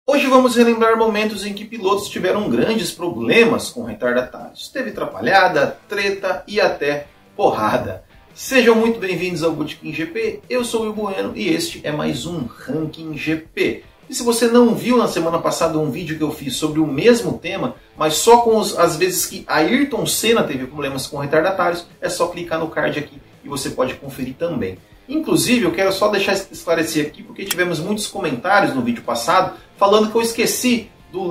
Hoje vamos relembrar momentos em que pilotos tiveram grandes problemas com retardatários. Teve atrapalhada, treta e até porrada. Sejam muito bem-vindos ao Botequim GP, eu sou o Will Bueno e este é mais um Ranking GP. E se você não viu na semana passada um vídeo que eu fiz sobre o mesmo tema, mas só com as vezes que Ayrton Senna teve problemas com retardatários, é só clicar no card aqui e você pode conferir também. Inclusive, eu quero só deixar esclarecer aqui, porque tivemos muitos comentários no vídeo passado falando que eu esqueci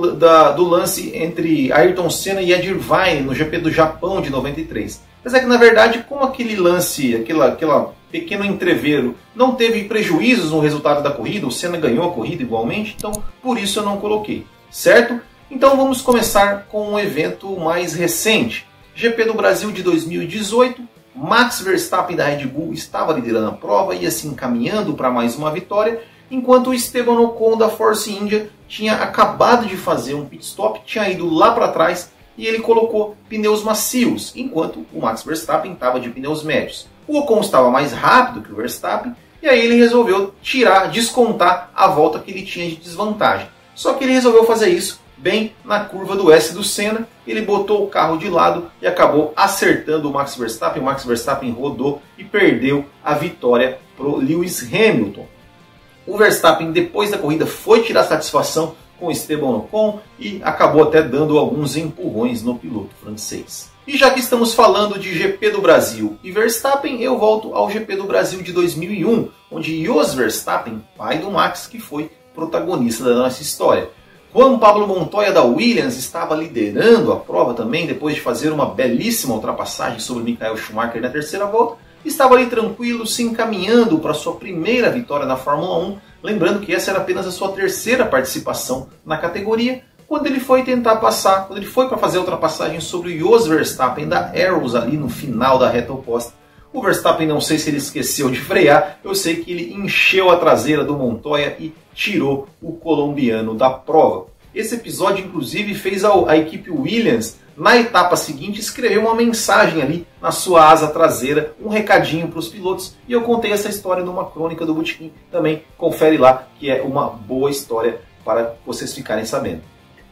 do lance entre Ayrton Senna e Ed Irvine no GP do Japão de 93. Mas é que, na verdade, como aquele lance, aquela pequeno entreveiro, não teve prejuízos no resultado da corrida, o Senna ganhou a corrida igualmente, então por isso eu não coloquei, certo? Então vamos começar com um evento mais recente. GP do Brasil de 2018, Max Verstappen da Red Bull estava liderando a prova, ia se encaminhando para mais uma vitória, enquanto o Esteban Ocon da Force India tinha acabado de fazer um pit stop, tinha ido lá para trás e ele colocou pneus macios, enquanto o Max Verstappen estava de pneus médios. O Ocon estava mais rápido que o Verstappen e aí ele resolveu descontar a volta que ele tinha de desvantagem. Só que ele resolveu fazer isso bem na curva do S do Senna, ele botou o carro de lado e acabou acertando o Max Verstappen. O Max Verstappen rodou e perdeu a vitória para o Lewis Hamilton. O Verstappen, depois da corrida, foi tirar satisfação com o Esteban Ocon e acabou até dando alguns empurrões no piloto francês. E já que estamos falando de GP do Brasil e Verstappen, eu volto ao GP do Brasil de 2001, onde Jos Verstappen, pai do Max, que foi protagonista da nossa história. Juan Pablo Montoya da Williams estava liderando a prova também, depois de fazer uma belíssima ultrapassagem sobre Michael Schumacher na terceira volta. Estava ali tranquilo, se encaminhando para sua primeira vitória na Fórmula 1, lembrando que essa era apenas a sua terceira participação na categoria, quando ele foi para fazer a ultrapassagem sobre o Jos Verstappen da Arrows ali no final da reta oposta. O Verstappen, não sei se ele esqueceu de frear, eu sei que ele encheu a traseira do Montoya e tirou o colombiano da prova. Esse episódio, inclusive, fez a equipe Williams, na etapa seguinte, escrever uma mensagem ali na sua asa traseira, um recadinho para os pilotos, e eu contei essa história numa crônica do Botequim. Também confere lá, que é uma boa história para vocês ficarem sabendo.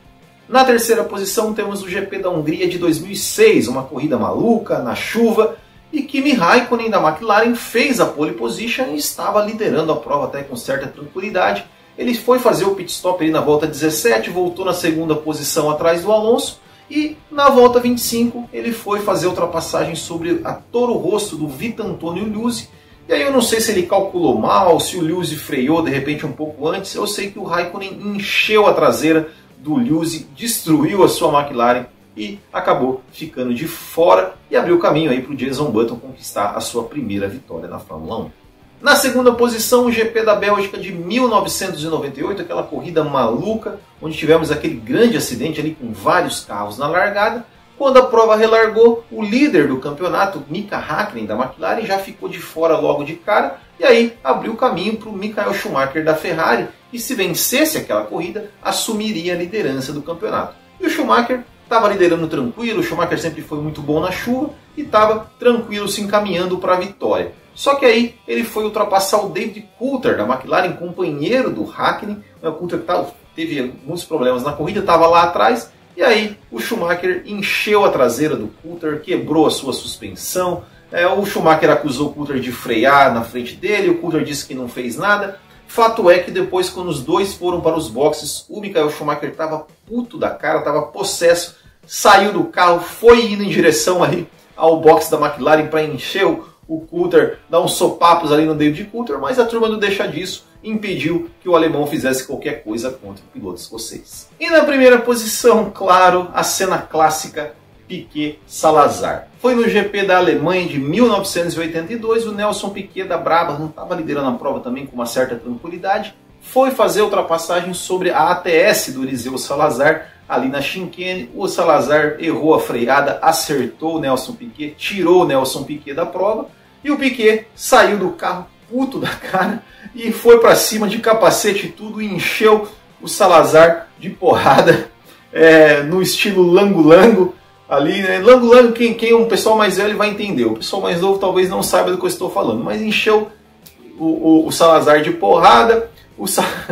Na terceira posição temos o GP da Hungria de 2006, uma corrida maluca, na chuva, e Kimi Raikkonen da McLaren fez a pole position e estava liderando a prova até com certa tranquilidade. Ele foi fazer o pit stop ali na volta 17, voltou na segunda posição atrás do Alonso e na volta 25 ele foi fazer a ultrapassagem sobre a Toro Rosso do Vitantonio Liuzzi. E aí eu não sei se ele calculou mal, se o Liuzzi freou de repente um pouco antes. Eu sei que o Raikkonen encheu a traseira do Liuzzi, destruiu a sua McLaren e acabou ficando de fora e abriu o caminho aí para o Jenson Button conquistar a sua primeira vitória na Fórmula 1. Na segunda posição, o GP da Bélgica de 1998, aquela corrida maluca, onde tivemos aquele grande acidente ali com vários carros na largada. Quando a prova relargou, o líder do campeonato, Mika Häkkinen da McLaren, já ficou de fora logo de cara, e aí abriu o caminho para o Michael Schumacher da Ferrari, e se vencesse aquela corrida, assumiria a liderança do campeonato. E o Schumacher estava liderando tranquilo, o Schumacher sempre foi muito bom na chuva, e estava tranquilo se encaminhando para a vitória. Só que aí ele foi ultrapassar o David Coulthard da McLaren, companheiro do Häkkinen. O Coulthard teve alguns problemas na corrida, estava lá atrás. E aí o Schumacher encheu a traseira do Coulthard, quebrou a sua suspensão. O Schumacher acusou o Coulthard de frear na frente dele, o Coulthard disse que não fez nada. Fato é que depois, quando os dois foram para os boxes, o Michael Schumacher estava puto da cara, estava possesso, saiu do carro, foi indo em direção ali ao box da McLaren para encher o Coulthard, dar uns sopapos ali no David Coulthard, mas a turma não deixa disso, impediu que o alemão fizesse qualquer coisa contra o piloto escocês. E na primeira posição, claro, a cena clássica Piquet-Salazar. Foi no GP da Alemanha de 1982, o Nelson Piquet da Brabham estava liderando a prova também com uma certa tranquilidade, foi fazer a ultrapassagem sobre a ATS do Eliseu Salazar, ali na chicane. O Salazar errou a freada, acertou o Nelson Piquet, tirou o Nelson Piquet da prova, e o Piquet saiu do carro puto da cara e foi para cima de capacete e tudo, e encheu o Salazar de porrada, no estilo lango-lango. Ali, né? Lango-lango, quem é um pessoal mais velho vai entender. O pessoal mais novo talvez não saiba do que eu estou falando. Mas encheu o Salazar de porrada.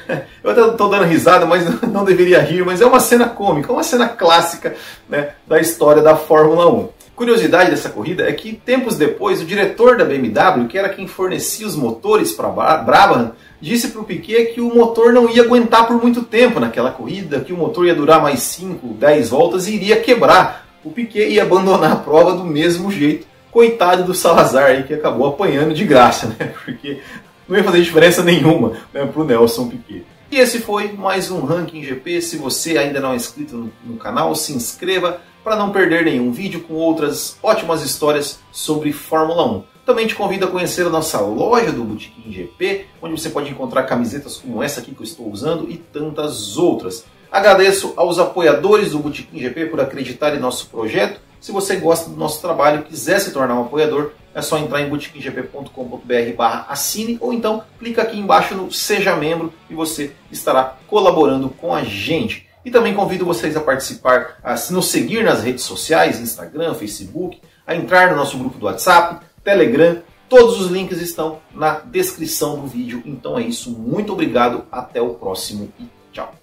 Eu até estou dando risada, mas não deveria rir, mas é uma cena cômica, uma cena clássica, né, da história da Fórmula 1. Curiosidade dessa corrida é que tempos depois o diretor da BMW, que era quem fornecia os motores para Brabham, disse para o Piquet que o motor não ia aguentar por muito tempo naquela corrida, que o motor ia durar mais 5, 10 voltas e iria quebrar. O Piquet ia abandonar a prova do mesmo jeito. Coitado do Salazar aí, que acabou apanhando de graça, né? Porque não ia fazer diferença nenhuma, né, para o Nelson Piquet. E esse foi mais um Ranking GP. Se você ainda não é inscrito no canal, se inscreva para não perder nenhum vídeo com outras ótimas histórias sobre Fórmula 1. Também te convido a conhecer a nossa loja do Botequim GP, onde você pode encontrar camisetas como essa aqui que eu estou usando e tantas outras. Agradeço aos apoiadores do Botequim GP por acreditar em nosso projeto. Se você gosta do nosso trabalho e quiser se tornar um apoiador, é só entrar em botequimgp.com.br/assine ou então clica aqui embaixo no Seja Membro e você estará colaborando com a gente. E também convido vocês a participar, a nos seguir nas redes sociais, Instagram, Facebook, a entrar no nosso grupo do WhatsApp, Telegram. Todos os links estão na descrição do vídeo. Então é isso, muito obrigado, até o próximo e tchau.